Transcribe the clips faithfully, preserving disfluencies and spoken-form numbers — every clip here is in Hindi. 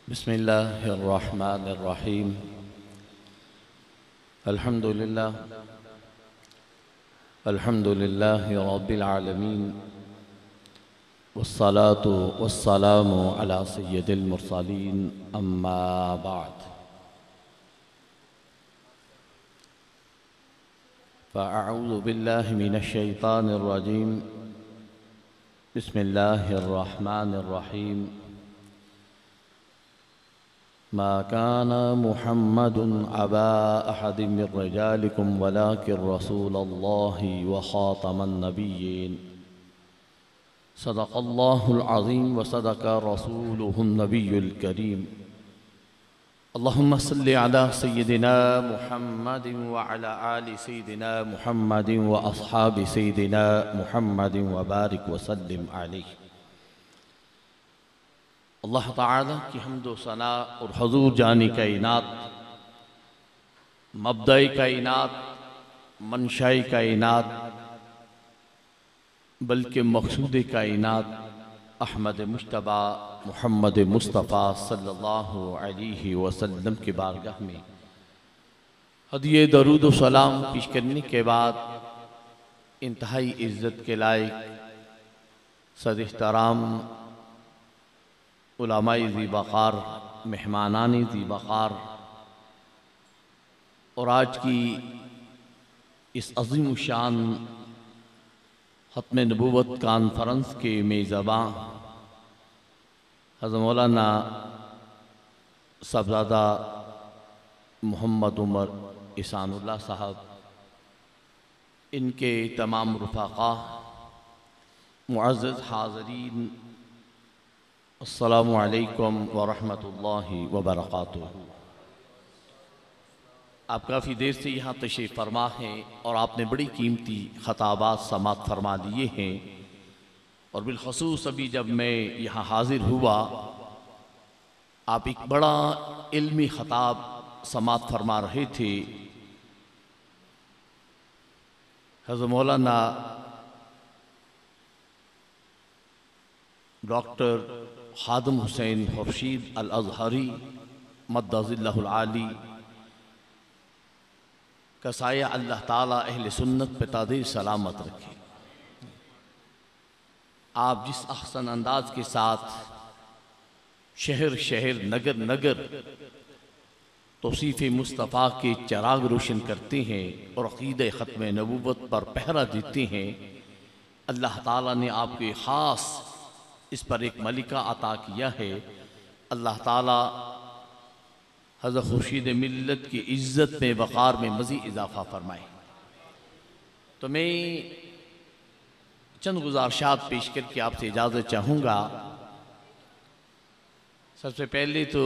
बिस्मिल्लाहिर्रहमानिर्रहीम। अल्हम्दुलिल्लाह अल्हम्दुलिल्लाहि रब्बिल आलमीन वस्सलातु वस्सलामु अला सय्यिदिल मुरसलीन अम्मा बाद। फ़अऊज़ु बिल्लाहि मिनश शैतानिर रजीम। बिस्मिल्लाहिर्रहमानिर्रहीम। मा काना मुहम्मदुन अबा अहदिम मिर रिजालिकुम वलाकिन रसूलल्लाहि व खातमन नबिय्यीन। सदक़ल्लाहुल अज़ीम व सदक़ रसूलुहुन नबियुल करीम। अल्लाहुम्मा सल्लि अला सय्यिदिना मुहम्मदिन व अला आलि सय्यिदिना मुहम्मदिन व अस्हाबि सय्यिदिना मुहम्मदिन व बारिक व सल्लिम अलैहि। अल्लाह ताला की हम्दो सना और हुजूर जानी कायनात, मब्दाई कायनात, मनशाई कायनात, बल्कि मकसूद कायनात अहमद मुश्तबा मुहम्मद मुस्तफ़ा सल्लल्लाहु अलैहि वसल्लम की बारगाह में हदिये दरूद व सलाम पेश करने के बाद इंतहाई इज़्ज़त के लायक सद-ए-एहतराम उलमाए ज़ी-वक़ार, मेहमानाने ज़ी-वक़ार और आज की इस अज़ीम शान ख़त्म नबूवत कॉन्फ्रेंस के मेज़बां हज़रत मौलाना साहबज़ादा मोहम्मद उमर इहसानुल्लाह साहब, इनके तमाम रुफ़ाक़ा, मुअज़्ज़ज़ हाज़रीन, अस्सलामु अलैकुम व रहमतुल्लाहि व बरकातुहू। आप काफ़ी देर से यहाँ तशरीफ़ फरमा हैं और आपने बड़ी कीमती ख़ताबात समात फरमा लिए हैं और बिलख़ुसूस अभी जब मैं यहाँ हाज़िर हुआ आप एक बड़ा इल्मी ख़ताब समात फरमा रहे थे। हज़रत मौलाना डॉक्टर खादिम हुसैन खुर्शीद अल अज़हरी मद्दज़िल्लहुल आली का साया अल्लाह ताला अहले सुन्नत पे तादीर सलामत रखे। आप जिस अहसन अंदाज के साथ शहर शहर नगर नगर तौसीफ़ मुस्तफ़ा के चराग रोशन करते हैं और अक़ीदे ख़त्म नबूवत पर पहरा देते हैं, अल्लाह ताला ने आपके ख़ास इस पर एक मलिका अता किया है। अल्लाह ताला हज़रत खुर्शीद मिल्लत की इज़्ज़त में वक़ार में मज़ीद इजाफ़ा फरमाए। तो मैं चंद गुज़ारिशात पेश करके आपसे इजाज़त चाहूँगा। सबसे पहले तो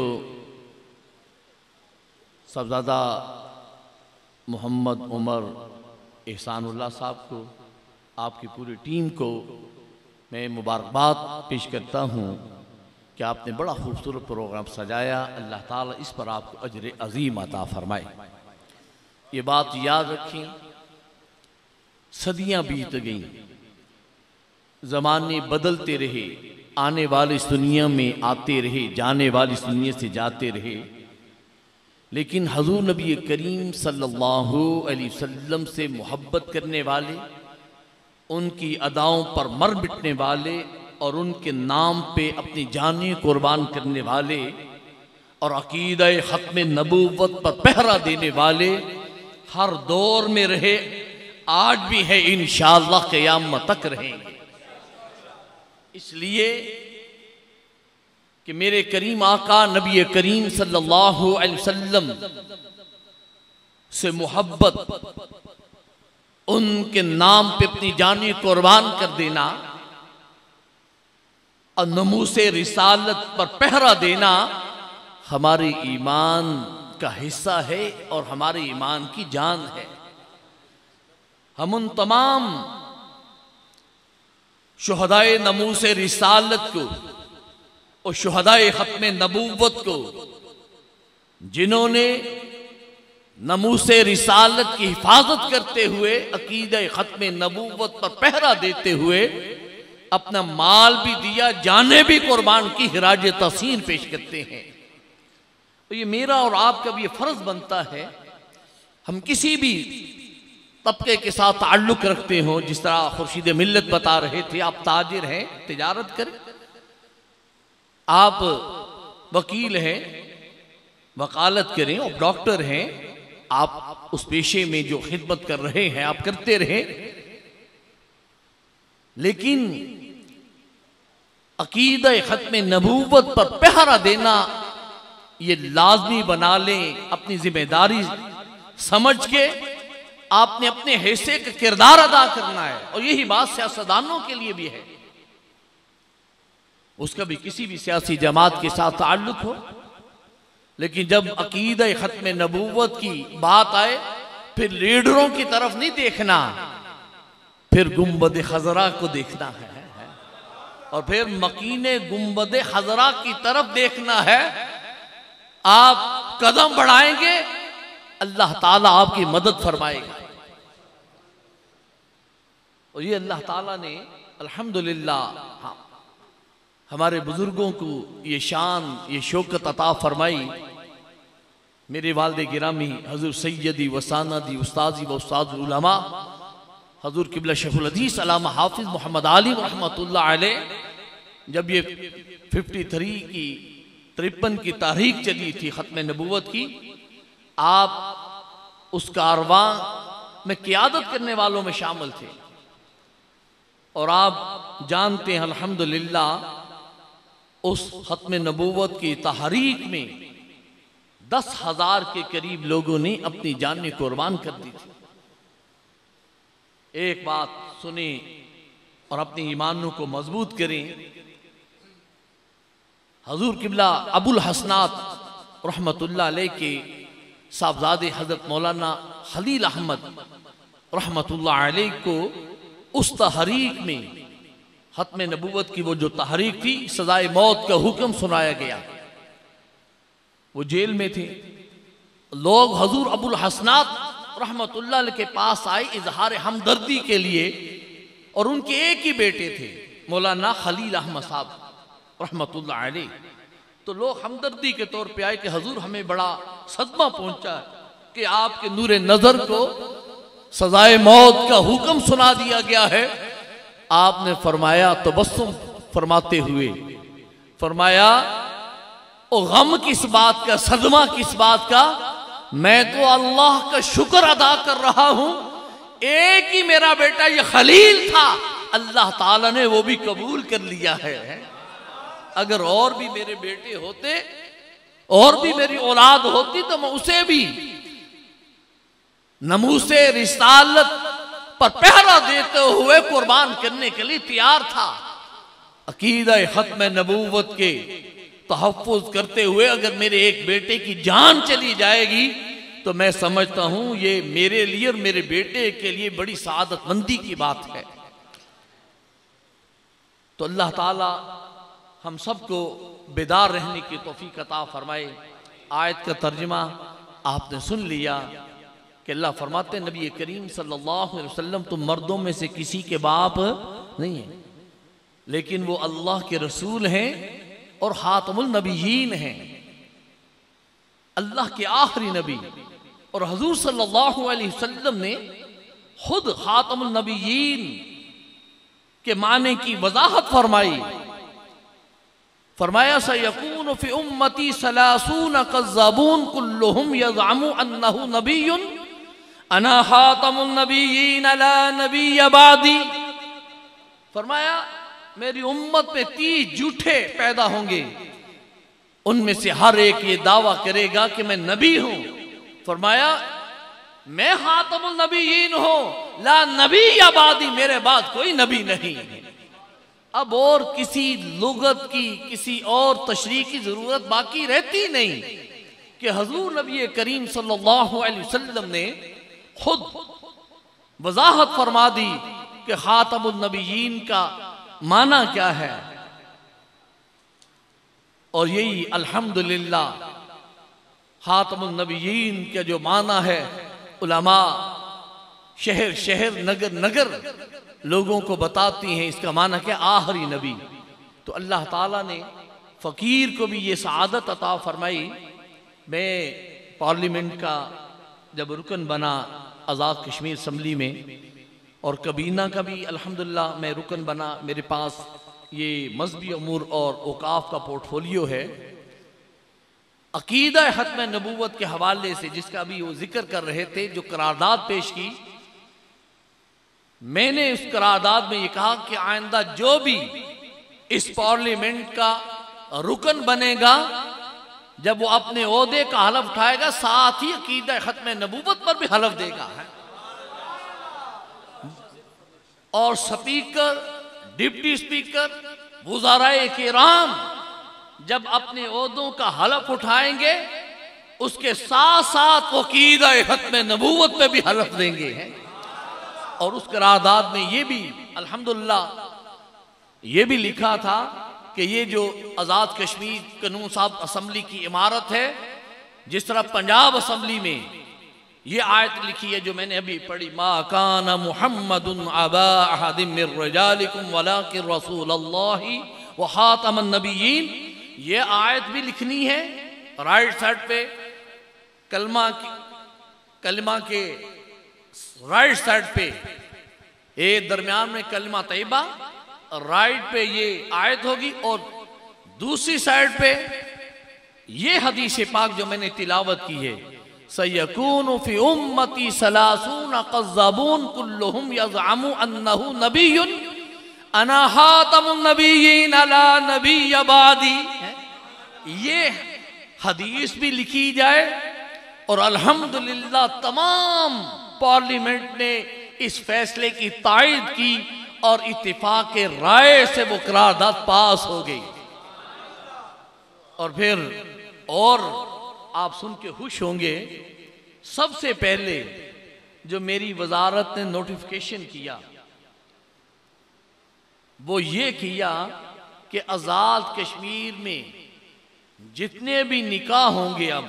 साहबज़ादा मोहम्मद उमर इहसानुल्लाह साहब को, आपकी पूरी टीम को मैं मुबारकबाद पेश करता हूँ कि आपने बड़ा खूबसूरत प्रोग्राम सजाया। अल्लाह ताला इस पर आपको अजर अज़ीम अता फरमाए। ये बात याद रखें, सदियाँ बीत गईं, ज़माने बदलते रहे, आने वाले इस दुनिया में आते रहे, जाने वाली इस दुनिया से जाते रहे, लेकिन हज़ूर नबी करीम सल्लल्लाहु अलैहि वसल्लम से मोहब्बत करने वाले, उनकी अदाओं पर मर मिटने वाले और उनके नाम पे अपनी जानें कुर्बान करने वाले और अक़ीदा ख़त्म नबूवत पर पहरा देने वाले हर दौर में रहे, आज भी है, इंशाअल्लाह क़यामत तक रहेंगे। इसलिए कि मेरे करीम आका नबी करीम सल्लल्लाहु अलैहि वसल्लम से मोहब्बत, उनके नाम पे अपनी जानें कुर्बान कर देना और नमूसे रिसालत पर पहरा देना हमारे ईमान का हिस्सा है और हमारे ईमान की जान है। हम उन तमाम शुहदाए नमूसे रिसालत को और शुहदाए ख़त्म नबूवत को, जिन्होंने नमूसे रिसालत की हिफाजत करते हुए अक़ीदा ख़त्म नबूवत पर पहरा देते हुए अपना माल भी दिया, जाने भी कुर्बान की, हिराज तहसीन पेश करते हैं। तो ये मेरा और आपका भी ये फर्ज बनता है, हम किसी भी तबके के साथ ताल्लुक रखते हो, जिस तरह खुर्शीद मिल्लत बता रहे थे, आप ताजिर हैं, तिजारत करें, आप वकील हैं, वकालत करें, और डॉक्टर हैं, आप उस पेशे में जो खिदमत कर रहे हैं आप करते रहें, लेकिन अकीदा खत्म नबूवत पर पहरा देना ये लाजमी बना लें, अपनी जिम्मेदारी समझ के आपने अपने हिस्से का किरदार अदा करना है। और यही बात सियासतदानों के लिए भी है, उसका भी किसी भी सियासी जमात के साथ ताल्लुक हो, लेकिन जब अकीदा खत्म नबूवत की बात आए फिर लीडरों की तरफ नहीं देखना, फिर गुंबद खजरा को देखना है, है। और फिर मकीने गुंबद खजरा की तरफ देखना है। आप कदम बढ़ाएंगे, अल्लाह ताला आपकी मदद फरमाएगा। और ये अल्लाह ताला ने अल्हम्दुलिल्लाह हाँ, हमारे बुजुर्गों को ये शान, ये शौकत अता फरमाई। मेरे वालिद गिरामी हजूर सैयदी वसानदी उस्ताजी व उस्ताद उलमा हजूर किबला शेखुल हदीस अल्लामा हाफिज मोहम्मद आलिम रहमतुल्लाह अलैह, जब ये फिफ्टी थ्री की तिरपन की तारीख चली थी खत्म नबूवत की, आप उस कारवां में क़ियादत करने वालों में शामिल थे। और आप जानते हैं अल्हम्दुलिल्लाह उस खत्म नबूवत की तहरीक में दस हजार के करीब लोगों ने अपनी जान कुर्बान कर दी थी। एक बात सुने और अपने ईमानों को मजबूत करें। हजूर किबला अबुल हसनात रहमतुल्लाह अलैह के साहबजादे हजरत मौलाना खलील अहमद रहमतुल्लाह अलैह को उस तहरीक में खत्म नबूवत की वो जो तहरीक थी, सजाए मौत का हुक्म सुनाया गया। वो जेल में थे। लोग हजूर अबुल हसनात रहमतुल्लाह अलैह के पास आए इजहार हमदर्दी के लिए, और उनके एक ही बेटे थे मौलाना खलील अहमद साहब रहमतुल्लाह अलैह। तो लोग हमदर्दी के तौर पे आए कि हजूर हमें बड़ा सदमा पहुंचा कि आपके नूरे नजर को सजाए मौत का हुक्म सुना दिया गया है। आपने फरमाया, तबस्सुम फरमाते हुए फरमाया, ओ गम किस बात का, सदमा किस बात का, मैं तो अल्लाह का शुक्र अदा कर रहा हूं, एक ही मेरा बेटा ये खलील था, अल्लाह ताला ने वो भी कबूल कर लिया है। अगर और भी मेरे बेटे होते, और भी मेरी औलाद होती, तो मैं उसे भी नमूसे रिसालत पर पहरा देते हुए कुर्बान करने के लिए तैयार था। अकीदा खत्म नबूवत के तहफ़्फ़ुज़ करते हुए अगर मेरे एक बेटे की जान चली जाएगी, तो मैं समझता हूं ये मेरे लिए और मेरे बेटे के लिए बड़ी सआदतमंदी की बात है। तो अल्लाह ताला हम सबको बेदार रहने की तौफीक अता फरमाए। आयत का तर्जुमा आपने सुन लिया कि अल्लाह फरमाते हैं, नबी करीम सल्लल्लाहु अलैहि वसल्लम तुम मर्दों में से किसी के बाप नहीं है, लेकिन वो अल्लाह के रसूल हैं और खातमुल नबीयीन हैं, अल्लाह के आखिरी नबी। और हुजूर सल्लल्लाहु अलैहि वसल्लम ने खुद खातमुल नबीयीन के माने की वजाहत फरमाई। फरमाया, सयकून फी उम्मती सलासून कज़्ज़ाबून कुल्लुहुम यज़अमु अन्नहु नबिय्युन अना खातमुन नबिय्यीन ला नबिय्य बादी। फरमाया, मेरी उम्मत में तीस झूठे पैदा होंगे, उनमें से हर एक ये दावा करेगा कि मैं नबी हूं। फरमाया, मैं खातमुल नबिय्यीन हूं, ला नबिय्य बादी, मेरे बाद कोई नबी नहीं। अब और किसी लुगत की, किसी और तशरीह की जरूरत बाकी रहती नहीं कि हुजूर नबी करीम सल्लल्लाहु अलैहि वसल्लम ने खुद वजाहत फरमा दी कि खातमुल नबिय्यीन का माना क्या है। और यही अल्हम्दुलिल्लाह खातमुल नबिय्यीन का जो माना है, उलमा शहर शहर नगर नगर लोगों को बताती हैं इसका माना क्या, आखिरी नबी। तो अल्लाह ताला ने फ़कीर को भी ये सआदत अता फरमाई, मैं पार्लियामेंट का जब रुकन बना आज़ाद कश्मीर असम्बली में, और कबीना का भी अल्हम्दुलिल्लाह मैं रुकन बना, मेरे पास ये मजहबी अमूर और औकाफ का पोर्टफोलियो है। अकीदा खत्म नबूवत के हवाले से जिसका भी वो जिक्र कर रहे थे, जो करारदाद पेश की, मैंने उस करारदाद में ये कहा कि आइंदा जो भी इस पार्लियामेंट का रुकन बनेगा, जब वो अपने ओहदे का हलफ उठाएगा, साथ ही अकीदा खत्म नबूवत पर भी हलफ देगा है। और स्पीकर, डिप्टी स्पीकर, वज़ाराए किराम जब अपने ओहदों का हलफ उठाएंगे, उसके साथ साथ वो अकीदा खत्म नबूवत पे भी हलफ देंगे हैं। और उस करारदाद में ये भी अल्हम्दुलिल्लाह ये भी लिखा था कि ये जो आज़ाद कश्मीर कानून साहब असम्बली की इमारत है, जिस तरह पंजाब असम्बली में ये आयत लिखी है जो मैंने अभी पढ़ी, मा काना मुहम्मदुन अबा अहदिम मिर रिजालिकुम वलाकिन रसूलुल्लाहि व खातमुन नबिय्यीन, ये आयत भी लिखनी है राइट साइड पे, कलमा की कलमा के राइट साइड पे, ये दरमियान में कलमा तैयबा, राइट पे ये आयत होगी, और दूसरी साइड पे ये हदीस पाक जो मैंने तिलावत की है, सयकूनु फी उम्मती सलासून कज़्ज़ाबून कुल्लुहुम यज़अमु अन्नहु नबिय्युन अना खातमुन नबिय्यीन अला नबिय्य बादी। ये हदीस भी लिखी जाए, और अल्हम्दुलिल्लाह तमाम पार्लियामेंट ने इस फैसले की तायद की और इत्तिफाक के राय से वो करारदाद पास हो गई। और फिर और आप सुन के खुश होंगे, सबसे पहले जो मेरी वजारत ने नोटिफिकेशन किया वो ये किया कि आज़ाद कश्मीर में जितने भी निकाह होंगे, अब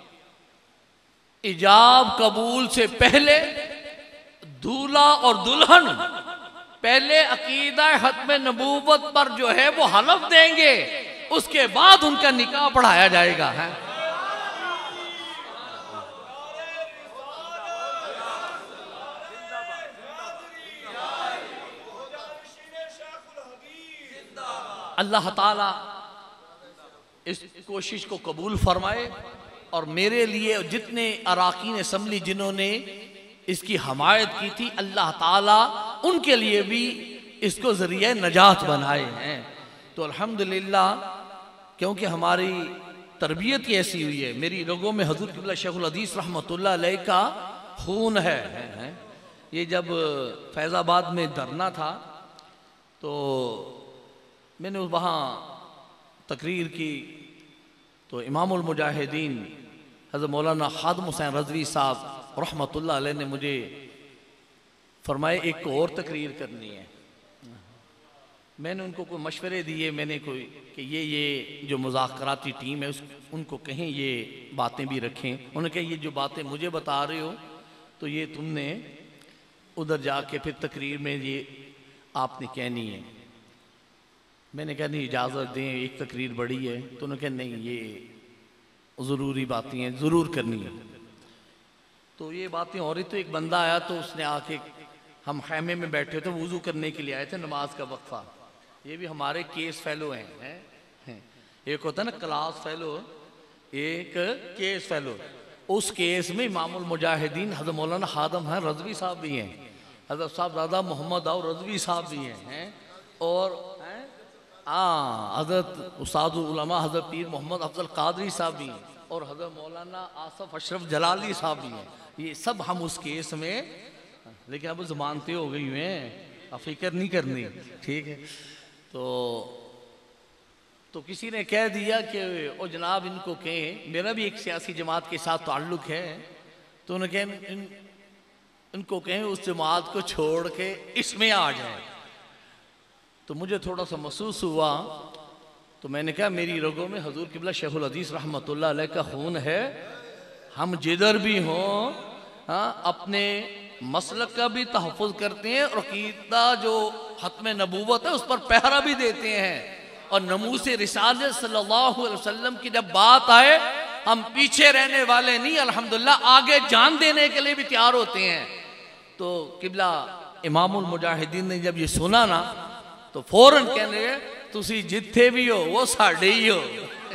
इजाब कबूल से पहले दूल्हा और दुल्हन पहले अकीदा खत्म नबूवत पर जो है वो हलफ देंगे, उसके बाद उनका निकाह पढ़ाया जाएगा है। अल्लाह ताला इस कोशिश को कबूल फरमाए, और मेरे लिए जितने अराकीन असम्बली जिन्होंने इसकी हमायत की थी, अल्लाह ताला उनके लिए भी इसको ज़रिए नजात बनाए हैं। तो अल्हम्दुलिल्लाह, क्योंकि हमारी तरबियत ही ऐसी हुई है, मेरी लोगों में हज़रत क़िबला शेखुल हदीस रहमतुल्लाह अलैह का खून है, है, है। ये जब फैज़ाबाद में धरना था तो मैंने वहाँ तकरीर की, तो इमामुल मुजाहिदीन हज़रत मौलाना खादिम हुसैन रज़वी साहब रहमतुल्लाह अलैह ने मुझे फरमाए एक और तकरीर करनी है। मैंने उनको कोई मशवरे दिए, मैंने कोई कि ये ये जो मुज़ाकराती टीम है उस उनको कहें ये बातें भी रखें। उन्होंने कहा ये जो बातें मुझे बता रहे हो तो ये तुमने उधर जाके फिर तकरीर में ये आपने कहनी है। मैंने कहा नहीं, इजाज़त दें, एक तकरीर बड़ी है। तो उन्होंने कहा नहीं, ये ज़रूरी बातें हैं, ज़रूर करनी है। तो ये बातें हो रही, तो एक बंदा आया, तो उसने आके, हम खैमे में बैठे थे, वज़ू करने के लिए आए थे, नमाज का वक्फा। ये भी हमारे केस फेलो हैं, हैं, हैं। एक होता है ना क्लास फेलो, एक केस फेलो। उस केस में इमामुल मुजाहिदीन हज़रत मौलाना खादिम हैं, रज़वी साहब भी हैं, हज़रत साहब दादा मोहम्मद और रज़वी साहब भी हैं, हैं। और हाँ, हज़रत उस्तादुल उलमा हज़रत पीर मोहम्मद अफजल कादरी साहब भी हैं, और हज़रत मौलाना आसफ अशरफ जलाली साहब भी हैं। ये सब हम उस केस में, लेकिन अब ज़मानतें हो गई हुई हैं, अब फिक्र नहीं करनी, ठीक है। तो तो किसी ने कह दिया कि ओ जनाब इनको कहें, मेरा भी एक सियासी जमात के साथ ताल्लुक़ है, तो उन्होंने कहा इन, इनको कहें उस जमात को छोड़ के इसमें आ जाए। तो मुझे थोड़ा सा महसूस हुआ, तो मैंने कहा मेरी रगों में हजूर क़िबला शेखुल हदीस रहमतुल्लाह अलैह का खून है, हम जिधर भी हों, हाँ, अपने मसलक का भी तहफ़्फ़ुज़ करते हैं, और अक़ीदा जो ख़त्म नबूवत है उस पर पहरा भी देते हैं। और नमूसे रिसालत सल्लल्लाहु अलैहि वसल्लम की जब बात आए, हम पीछे रहने वाले नहीं, अल्हम्दुलिल्लाह आगे जान देने के लिए भी तैयार होते हैं। तो किबला इमामुल मुजाहिदीन ने जब ये सुना ना तो फौरन कहने लगे तुसी जिथे भी हो वो साढ़े ही हो।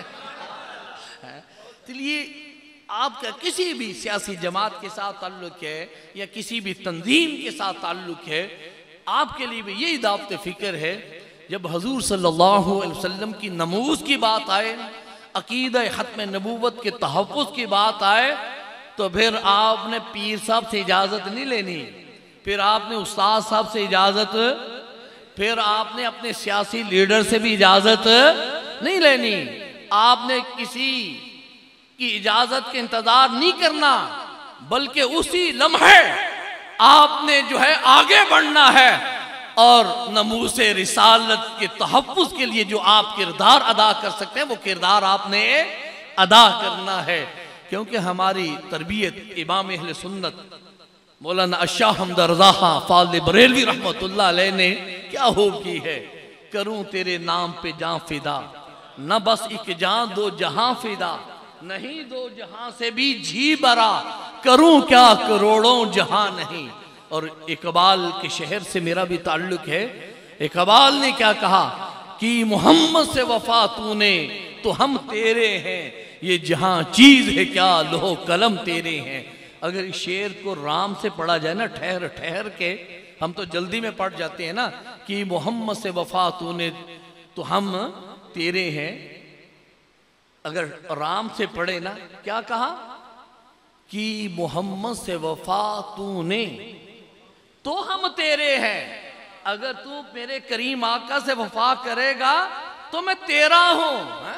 इसलिए आपका किसी भी सियासी जमात के साथ ताल्लुक है या किसी भी तंजीम के साथ ताल्लुक है, आपके लिए भी यही दावत फिक्र है। जब हजूर सल्लल्लाहु अलैहि वसल्लम की नमूज की बात आए, अकीदा खत्म नबूवत के तहफ़्फ़ुज़ की बात आए, तो फिर आपने पीर साहब से इजाज़त नहीं लेनी, फिर आपने उस्ताद साहब से इजाज़त, फिर आपने अपने सियासी लीडर से भी इजाज़त नहीं लेनी। आपने किसी की इजाज़त के इंतज़ार नहीं करना, बल्कि उसी लम्हे आपने जो है आगे बढ़ना है और नमूसे रिसालत के तहफ़्फ़ुज़ के लिए जो आप किरदार अदा कर सकते हैं वो किरदार आपने अदा करना है। क्योंकि हमारी तरबियत इमाम अहले सुन्नत मौलाना अशाह हमदा रज़ा खां फ़ाज़िल बरेलवी रहमतुल्लाह अलैह ने क्या हो की है, करूं तेरे नाम पे जान फिदा, न बस एक जान दो जहां फिदा, नहीं दो जहां से भी जी बरा, करूं क्या करोड़ों जहां नहीं। और इकबाल के शहर से मेरा भी ताल्लुक है। इकबाल ने क्या कहा कि मोहम्मद से वफा तूने तो हम तेरे हैं, ये जहां चीज है क्या लोहो कलम तेरे हैं। अगर इस शेर को राम से पढ़ा जाए ना ठहर ठहर के, हम तो जल्दी में पढ़ जाते हैं ना कि मोहम्मद से वफा तूने तो हम तेरे हैं। अगर राम से पढ़े ना, क्या कहा कि मोहम्मद से वफा तूने तो हम तेरे हैं, अगर तू मेरे करीम आका से वफा करेगा तो मैं तेरा हूं, है?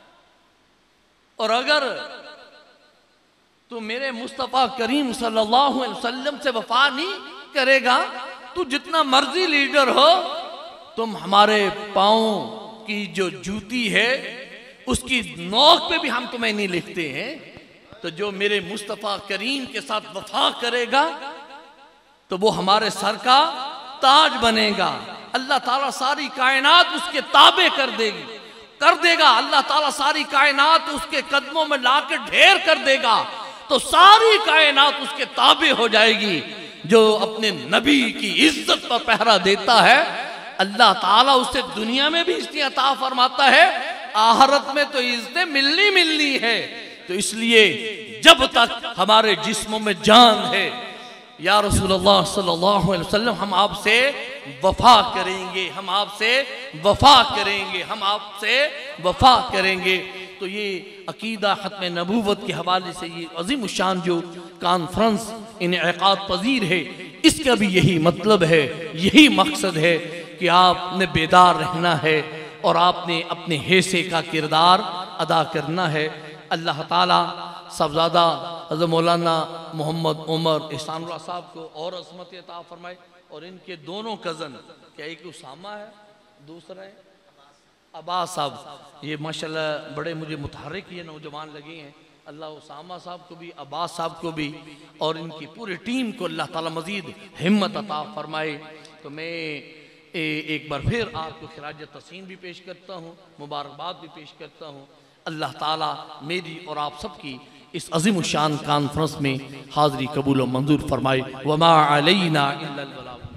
और अगर तू मेरे मुस्तफ़ा करीम सल्लल्लाहु अलैहि वसल्लम से वफा नहीं करेगा, तू जितना मर्जी लीडर हो, तुम हमारे पाँव की जो जूती है उसकी नोक पे भी हम तुम्हें नहीं लिखते हैं। तो जो मेरे मुस्तफ़ा करीम के साथ वफा करेगा तो वो हमारे सर का ताज बनेगा। अल्लाह ताला सारी कायनात उसके ताबे कर देगी कर देगा अल्लाह ताला सारी कायनात उसके कदमों में लाके ढेर कर देगा, तो सारी कायनात उसके ताबे हो जाएगी। जो अपने नबी की इज्जत पर पहरा देता है, अल्लाह ताला उससे दुनिया में भी इज्जत अता फरमाता है, आखिरत में तो इज्जतें मिलनी मिलनी है। तो इसलिए जब तक हमारे जिस्मों में जान है, या रसूलुल्लाह सल्लल्लाहु अलैहि वसल्लम, हम आपसे वफा करेंगे, हम आपसे वफा करेंगे, हम आपसे वफा करेंगे। तो ये अकीदा खत्म नबूवत के हवाले से ये अजीम शान जो कॉन्फ्रेंस इनेकाद पजीर है, इसका भी यही मतलब है, यही मकसद है कि आपने बेदार रहना है और आपने अपने हिस्से का किरदार अदा करना है। अल्लाह ताला सबज़ादा हज़रत मौलाना मोहम्मद उमर एहसानुल्लाह साहब को और अज़मत अता फरमाए, और इनके दोनों कज़न, क्या एक उसामा है, दूसरा है अब्बास साहब, ये माशाल्लाह बड़े मुझे मुतहर्रिक ये नौजवान लगे हैं। अल्लाह उसामा साहब को भी, अब्बास साहब को भी और इनकी पूरी टीम को अल्लाह ताला मज़ीद हिम्मत अता फरमाए। तो मैं ए, एक बार फिर आपको खिराज तस्लीम भी पेश करता हूँ, मुबारकबाद भी पेश करता हूँ। अल्लाह ताला मेरी और आप सबकी इस अज़ीम शान कॉन्फ्रेंस में हाज़री कबूल और मंजूर फरमाए। वमा अलैना इल्लल बलाग।